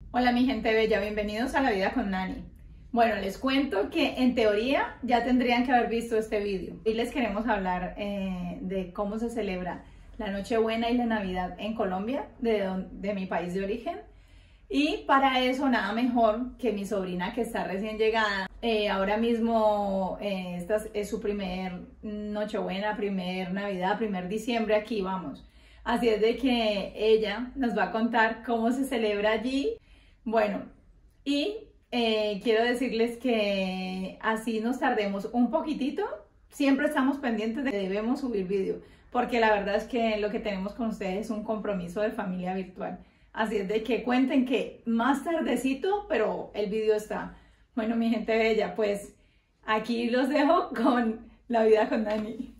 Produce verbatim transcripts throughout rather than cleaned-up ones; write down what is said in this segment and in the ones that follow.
Hola mi gente bella, bienvenidos a La Vida con Nani. Bueno, les cuento que en teoría ya tendrían que haber visto este vídeo. Hoy les queremos hablar eh, de cómo se celebra la Nochebuena y la Navidad en Colombia, de, don, de mi país de origen. Y para eso nada mejor que mi sobrina que está recién llegada. Eh, ahora mismo eh, esta es su primer Nochebuena, primer Navidad, primer diciembre aquí, vamos. Así es de que ella nos va a contar cómo se celebra allí. Bueno, y eh, quiero decirles que así nos tardemos un poquitito, siempre estamos pendientes de que debemos subir vídeo, porque la verdad es que lo que tenemos con ustedes es un compromiso de familia virtual. Así es de que cuenten que más tardecito, pero el vídeo está. Bueno, mi gente bella, pues aquí los dejo con La Vida con Nani.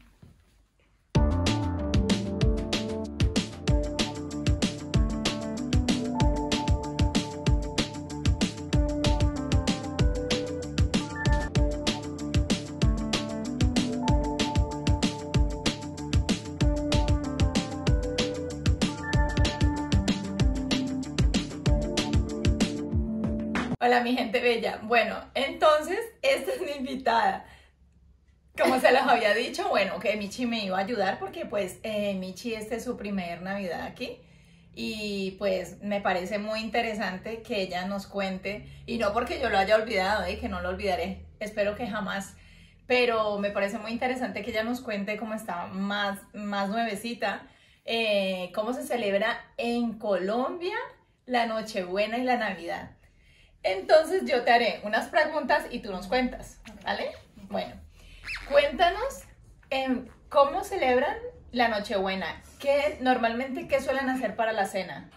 Hola mi gente bella, bueno, entonces esta es mi invitada. Como se los había dicho, bueno, que Michi me iba a ayudar porque pues eh, Michi este es su primer Navidad aquí y pues me parece muy interesante que ella nos cuente, y no porque yo lo haya olvidado, eh, que no lo olvidaré, espero que jamás, pero me parece muy interesante que ella nos cuente cómo está más, más nuevecita, eh, cómo se celebra en Colombia la Nochebuena y la Navidad. Entonces yo te haré unas preguntas y tú nos cuentas, ¿vale? Bueno, cuéntanos eh, cómo celebran la Nochebuena. ¿Qué, normalmente, qué suelen hacer para la cena?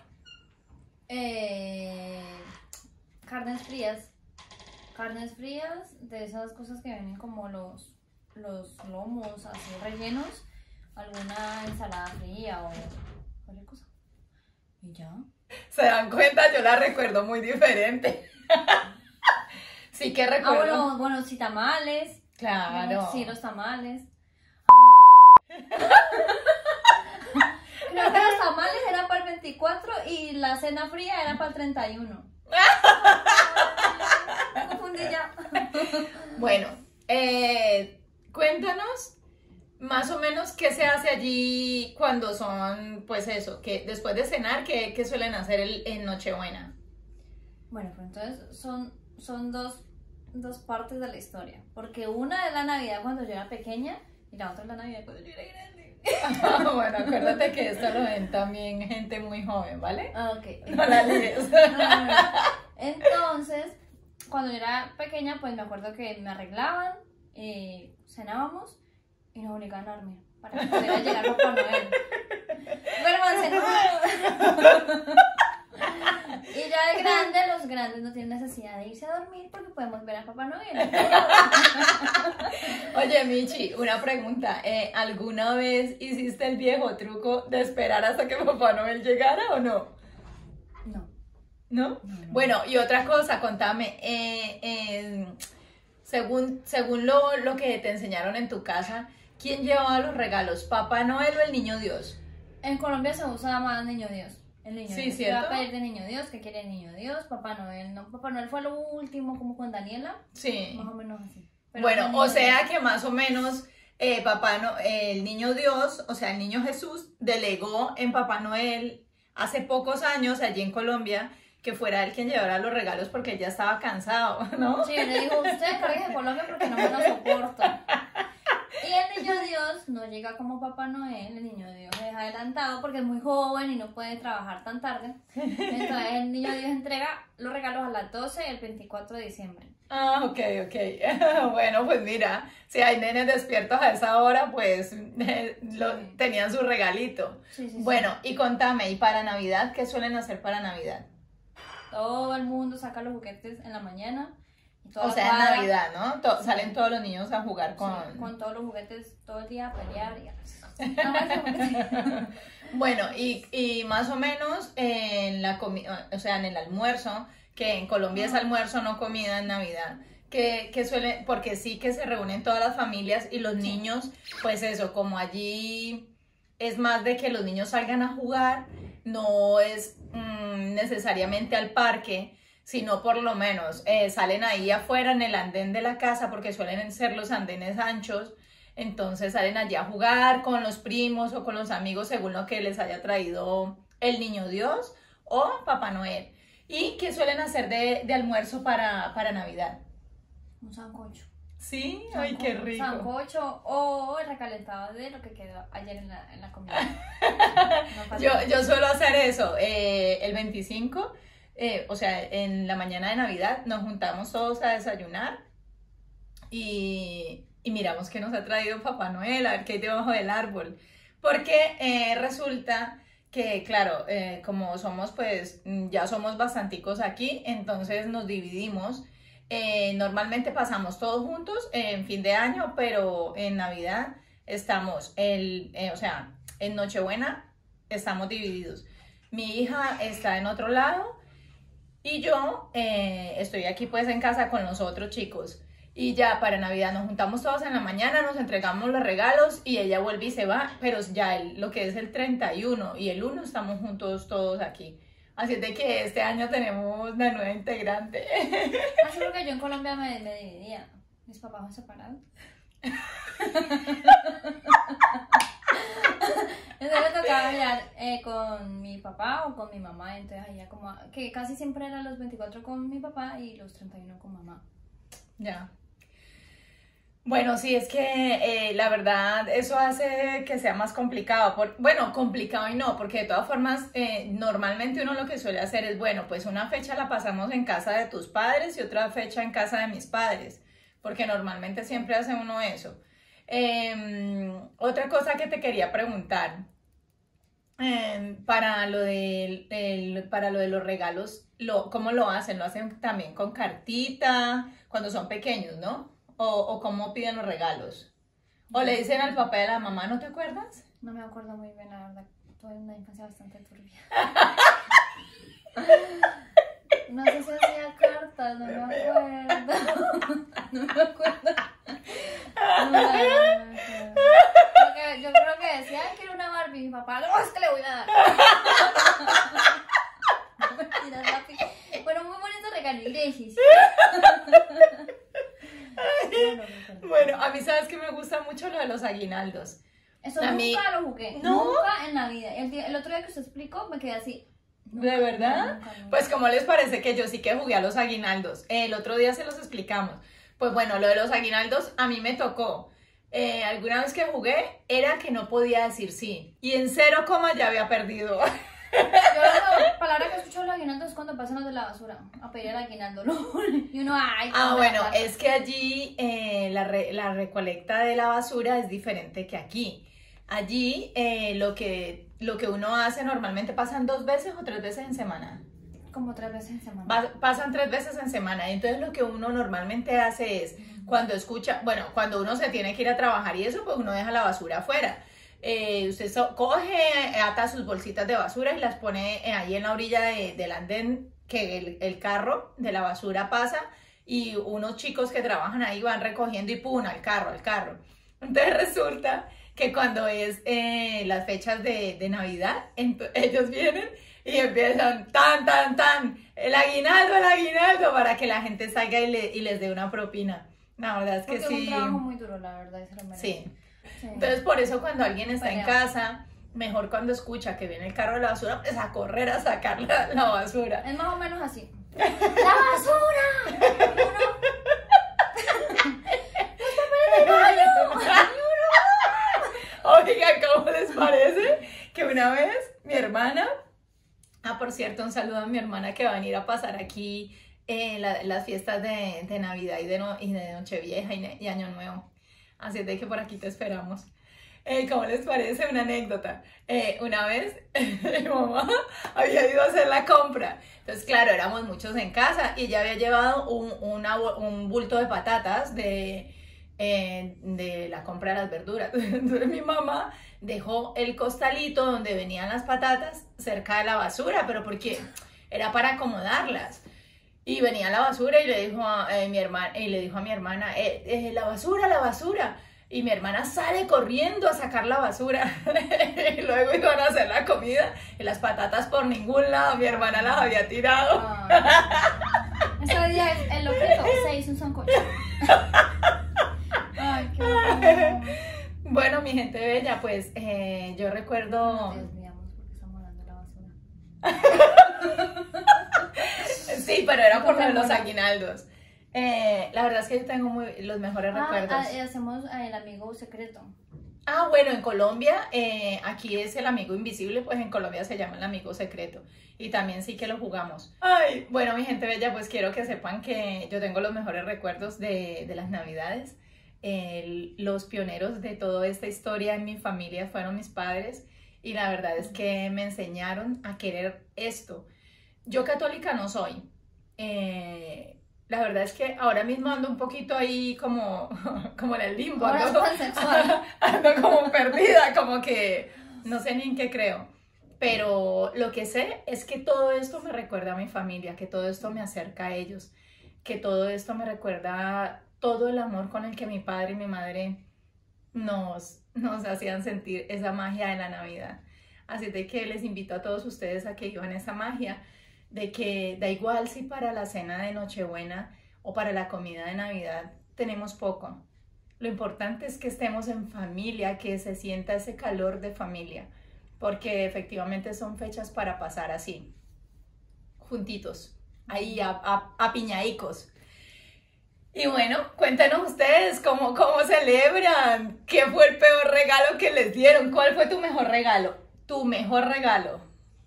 Eh, carnes frías. Carnes frías, de esas cosas que vienen como los, los lomos así rellenos. Alguna ensalada fría o cualquier cosa. Y ya. ¿Se dan cuenta? Yo la recuerdo muy diferente. Sí que recuerdo. Ah, bueno, bueno, sí, tamales. Claro. Sí, los tamales. Creo que los tamales eran para el veinticuatro y la cena fría era para el treinta y uno. Me confundí ya. Bueno, eh, cuéntanos más o menos qué se hace allí cuando son, pues eso, que después de cenar, ¿qué, qué suelen hacer el, en Nochebuena? Bueno, pues entonces son, son dos, dos partes de la historia. Porque una es la Navidad cuando yo era pequeña y la otra es la Navidad cuando yo era grande. Bueno, acuérdate que esto lo ven también gente muy joven, ¿vale? Ah, ok. No la líes. No, no, no. Entonces, cuando yo era pequeña, pues me acuerdo que me arreglaban, eh, cenábamos y nos obligaban a dormir para que pudiera llegar Papá Noel. Duérmanse, no. Y ya de grande, los grandes no tienen necesidad de irse a dormir porque podemos ver a Papá Noel. Oye, Michi, una pregunta. Eh, ¿Alguna vez hiciste el viejo truco de esperar hasta que Papá Noel llegara o no? No. ¿No? No, no. Bueno, y otra cosa, contame. Eh, eh, según según lo, lo que te enseñaron en tu casa, ¿quién llevaba los regalos? ¿Papá Noel o el Niño Dios? En Colombia se usa más Niño Dios. El niño Sí, Dios. ¿cierto? ¿Qué va a pedir de Niño Dios? ¿Qué quiere el Niño Dios? Papá Noel no. Papá Noel fue lo último, como con Daniela. Sí. Más o menos así. Pero Bueno, el o Niño sea Dios. que más o menos eh, Papá no, eh, el Niño Dios, o sea, el Niño Jesús, delegó en Papá Noel hace pocos años allí en Colombia que fuera él quien llevara los regalos porque ya estaba cansado, ¿no? Sí, le dijo, usted cargue de Colombia porque no me lo soporto. Y el Niño Dios no llega como Papá Noel, el Niño Dios es adelantado porque es muy joven y no puede trabajar tan tarde. Entonces el Niño Dios entrega los regalos a las doce el veinticuatro de diciembre. Ah, ok, ok. Bueno, pues mira, si hay nenes despiertos a esa hora, pues eh, lo, Sí. tenían su regalito. Sí, sí, sí. Bueno, y contame, ¿y para Navidad qué suelen hacer para Navidad? Todo el mundo saca los juguetes en la mañana. Y toda O la sea, en cuadra- Navidad, ¿no? To- Sí. Salen todos los niños a jugar con... Sí, con todos los juguetes todo el día a pelear y a... No, más juguetes. Bueno, y, y más o menos en la comi- o sea, en el almuerzo, que en Colombia es almuerzo, no comida en Navidad, que, que suele, porque sí que se reúnen todas las familias y los niños, pues eso, como allí es más de que los niños salgan a jugar, no es mmm, necesariamente al parque, sino por lo menos eh, salen ahí afuera en el andén de la casa, porque suelen ser los andenes anchos, entonces salen allí a jugar con los primos o con los amigos según lo que les haya traído el niño Dios o Papá Noel. ¿Y qué suelen hacer de, de almuerzo para, para Navidad? Un sancocho. Sí, Sanco, ay, qué rico. Sancocho o el recalentado de lo que quedó ayer en la, en la comida. No yo, yo suelo hacer eso, eh, el veinticinco, eh, o sea, en la mañana de Navidad nos juntamos todos a desayunar y, y miramos qué nos ha traído Papá Noel, a ver qué hay debajo del árbol. Porque eh, resulta que, claro, eh, como somos, pues, ya somos bastanticos aquí, entonces nos dividimos. Eh, normalmente pasamos todos juntos en fin de año, pero en Navidad estamos, el, eh, o sea, en Nochebuena estamos divididos. Mi hija está en otro lado y yo eh, estoy aquí pues en casa con los otros chicos. Y ya para Navidad nos juntamos todos en la mañana, nos entregamos los regalos y ella vuelve y se va, pero ya el, lo que es el treinta y uno y el uno estamos juntos todos aquí. Así es de que este año tenemos una nueva integrante. Así porque yo en Colombia me, me dividía. Mis papás me separaron. Entonces me tocaba bailar eh, con mi papá o con mi mamá. Entonces allá como que casi siempre eran los veinticuatro con mi papá y los treinta y uno con mamá. Ya. Bueno, sí, es que eh, la verdad eso hace que sea más complicado. Por, bueno, complicado y no, porque de todas formas eh, normalmente uno lo que suele hacer es, bueno, pues una fecha la pasamos en casa de tus padres y otra fecha en casa de mis padres, porque normalmente siempre hace uno eso. Eh, otra cosa que te quería preguntar, eh, para, lo de, el, para lo de los regalos, lo, ¿cómo lo hacen? ¿Lo hacen también con cartita cuando son pequeños, no? O, o cómo piden los regalos. O le dicen al papá y a la mamá, ¿no te acuerdas? No me acuerdo muy bien, la verdad. Tuve una infancia bastante turbia. No sé si hacía cartas, no me acuerdo. No me acuerdo. No, no, no me acuerdo. Porque yo creo que decía, ay, quiero una Barbie. Mi papá, no, es que le voy a dar. No, mentiras, papi. Bueno, muy bonito regalo, Iglesias. Bueno, a mí sabes que me gusta mucho lo de los aguinaldos. Eso a nunca mí... lo jugué, ¿No? Nunca en la vida. El, día, el otro día que usted explicó me quedé así. Nunca, ¿De verdad? Nunca, nunca. Pues como les parece que yo sí que jugué a los aguinaldos. El otro día se los explicamos. Pues bueno, lo de los aguinaldos a mí me tocó. Eh, alguna vez que jugué era que no podía decir sí. Y en cero coma ya había perdido. Yo la palabra que escucho los aguinaldos es cuando pasan los de la basura a pedir el aguinaldo, ¿no? Y uno, ay, ah, bueno, es que allí eh, la, re, la recolecta de la basura es diferente que aquí. Allí eh, lo, que, lo que uno hace normalmente pasan dos veces o tres veces en semana. Como tres veces en semana. Va, pasan tres veces en semana. Entonces lo que uno normalmente hace es, cuando escucha, bueno, cuando uno se tiene que ir a trabajar y eso, pues uno deja la basura afuera. Eh, usted so, coge, ata sus bolsitas de basura y las pone ahí en la orilla de, del andén que el, el carro de la basura pasa y unos chicos que trabajan ahí van recogiendo y pum, al carro, al carro. Entonces resulta que cuando es eh, las fechas de, de Navidad, ellos vienen y empiezan tan, tan, tan, el aguinaldo, el aguinaldo, para que la gente salga y, le, y les dé una propina. La verdad es que Porque sí. es un trabajo muy duro, la verdad, se lo merece. Sí. Sí. Entonces, por eso cuando alguien está Bueno. en casa, mejor cuando escucha que viene el carro de la basura, pues a correr a sacar la, la basura. Es más o menos así. ¡La basura! Y uno... ¡Los papeles de baño! Oigan, ¿cómo les parece? Que una vez mi hermana, ah, por cierto, un saludo a mi hermana que va a venir a pasar aquí eh, la, las fiestas de, de Navidad y de, no, y de Nochevieja y, y Año Nuevo. Así de que por aquí te esperamos. Eh, ¿Cómo les parece? Una anécdota. Eh, una vez mi mamá había ido a hacer la compra. Entonces, claro, éramos muchos en casa y ella había llevado un, una, un bulto de patatas de, eh, de la compra de las verduras. Entonces mi mamá dejó el costalito donde venían las patatas cerca de la basura, pero porque era para acomodarlas. Y venía la basura y le dijo a, eh, mi hermana, y le dijo a mi hermana, eh, eh, la basura, la basura. Y mi hermana sale corriendo a sacar la basura. Y luego iban a hacer la comida y las patatas por ningún lado. Mi hermana las había tirado. Ay. Ese día el, el loquito se hizo un sancocho. Ay, qué bueno. Bueno, mi gente bella, pues eh, yo recuerdo... Nos desviamos porque estamos hablando de la basura. Sí, pero era por lo de los aguinaldos. Eh, la verdad es que yo tengo muy, los mejores Ah, recuerdos. ah, hacemos el amigo secreto. Ah, bueno, en Colombia, eh, aquí es el amigo invisible, pues en Colombia se llama el amigo secreto. Y también sí que lo jugamos. Ay, bueno, mi gente bella, pues quiero que sepan que yo tengo los mejores recuerdos de, de las Navidades. El- los pioneros de toda esta historia en mi familia fueron mis padres. Y la verdad es que me enseñaron a querer esto. Yo católica no soy. Eh, la verdad es que ahora mismo ando un poquito ahí como, como en el limbo. Ahora Ando, es pansexual. ando como perdida, como que no sé ni en qué creo. Pero lo que sé es que todo esto me recuerda a mi familia, que todo esto me acerca a ellos, que todo esto me recuerda todo el amor con el que mi padre y mi madre nos, nos hacían sentir esa magia de la Navidad. Así de que les invito a todos ustedes a que vivan esa magia, de que da igual si para la cena de Nochebuena o para la comida de Navidad tenemos poco. Lo importante es que estemos en familia, que se sienta ese calor de familia, porque efectivamente son fechas para pasar así, juntitos, ahí a, a, a piñaicos. Y bueno, cuéntenos ustedes cómo, cómo celebran, qué fue el peor regalo que les dieron, cuál fue tu mejor regalo, tu mejor regalo.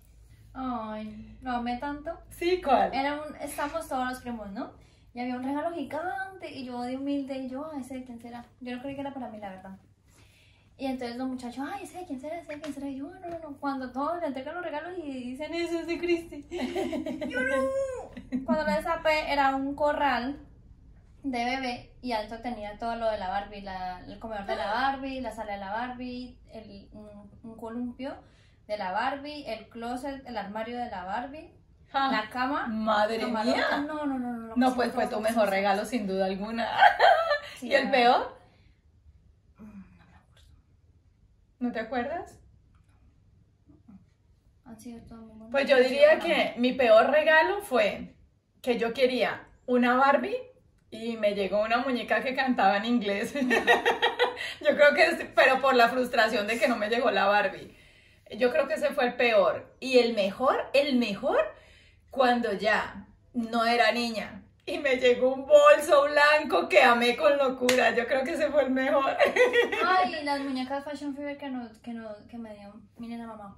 Ay, lo amé tanto. Sí, ¿cuál? Era un, estamos todos los primos, ¿no? Y había un regalo gigante y yo de humilde y yo, ay, ¿ese de quién será? Yo no creí que era para mí, la verdad. Y entonces los muchachos, ay, ¿ese de quién será? ¿Ese de quién será? Y yo, no, no, no. Cuando todos le entregan los regalos y dicen, eso es de Cristi. Yo no. Cuando lo destapé era un corral de bebé y adentro tenía todo lo de la Barbie, la, el comedor de la Barbie, la sala de la Barbie, el, un, un columpio de la Barbie, el closet, el armario de la Barbie, Ah, la cama. madre camarote. mía. No, no, no, no. lo No, pues pusimos fue tu todos mejor juntos. regalo sin duda alguna. Sí, ¿Y el la- peor? Mm, No me acuerdo. ¿No te acuerdas? Han sido todos muy buenos. Pues yo diría que mi peor regalo fue que yo quería una Barbie y me llegó una muñeca que cantaba en inglés. Yo creo que es, pero por la frustración de que no me llegó la Barbie. Yo creo que ese fue el peor. Y el mejor, el mejor, cuando ya no era niña y me llegó un bolso blanco que amé con locura. Yo creo que ese fue el mejor. Ay, las muñecas Fashion Fever que, no, que, no, que me dio mi nena mamá.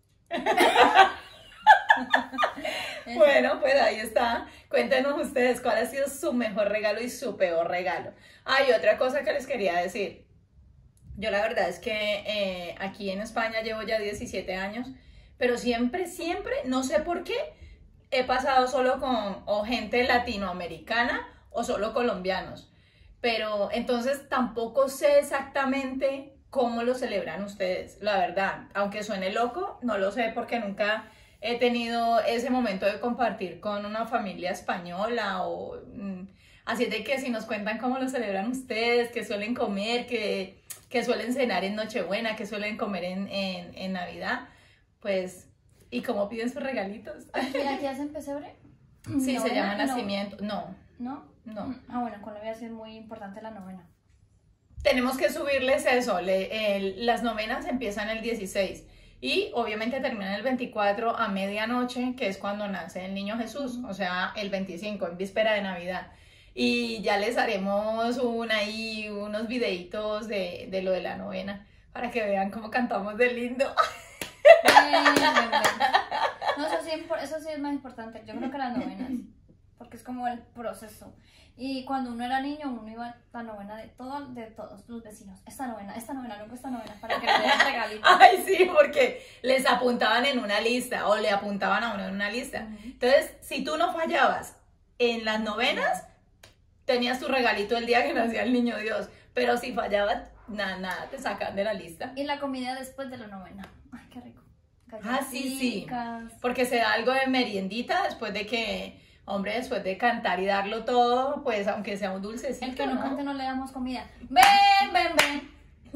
Bueno, pues ahí está. Cuéntenos ustedes cuál ha sido su mejor regalo y su peor regalo. Hay otra cosa que les quería decir. Yo la verdad es que eh, aquí en España llevo ya diecisiete años, pero siempre, siempre, no sé por qué, he pasado solo con o gente latinoamericana o solo colombianos. Pero entonces tampoco sé exactamente cómo lo celebran ustedes, la verdad. Aunque suene loco, no lo sé porque nunca he tenido ese momento de compartir con una familia española o... mm, así de que si nos cuentan cómo lo celebran ustedes, qué suelen comer, qué, qué suelen cenar en Nochebuena, qué suelen comer en, en, en Navidad, pues, y cómo piden sus regalitos. ¿Aquí, aquí hacen pesebre? Sí, se ¿Novena? llama No. nacimiento. No, ¿No? no. Ah, bueno, en Colombia sí es muy importante la novena. Tenemos que subirles eso. Le- el- las novenas empiezan el dieciséis y obviamente terminan el veinticuatro a medianoche, que es cuando nace el niño Jesús, o sea, el veinticinco, en víspera de Navidad. Y ya les haremos un, ahí unos videitos de, de lo de la novena para que vean cómo cantamos de lindo. Bien, bien, bien. No, eso sí, es impor- eso sí es más importante. Yo creo que las novenas, porque es como el proceso. Y cuando uno era niño, uno iba a la novena de, todo, de todos los vecinos. Esta novena, esta novena, nunca esta novena, para que le den regalitos. Ay, sí, porque les apuntaban en una lista o le apuntaban a uno en una lista. Ujú. Entonces, si tú no fallabas en las novenas, tenías tu regalito el día que nacía el niño Dios. Pero si fallabas, nada, nada, te sacan de la lista. Y la comida después de la novena. Ay, qué rico. Ah, sí, sí. Galletitas. Porque se da algo de meriendita después de que, Hombre, después de cantar y darlo todo, pues aunque sea un dulcecito, El que no, ¿no? cante no le damos comida. Ven, ven, ven.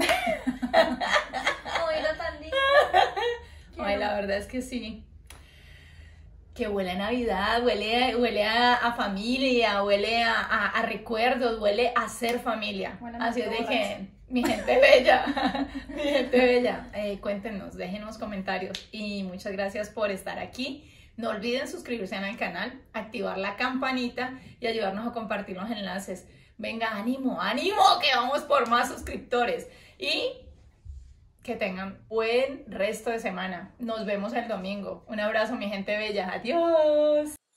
Oiga, tan lindo. Ay, la verdad es que sí. Que huele a Navidad, huele, huele a, a familia, huele a, a, a recuerdos, huele a ser familia. Huele a Así es de borracho. que, mi gente bella, mi gente bella, eh, cuéntenos, déjenos comentarios y muchas gracias por estar aquí. No olviden suscribirse al canal, activar la campanita y ayudarnos a compartir los enlaces. Venga, ánimo, ánimo, que vamos por más suscriptores. Y que tengan buen resto de semana. Nos vemos el domingo. Un abrazo, mi gente bella. Adiós.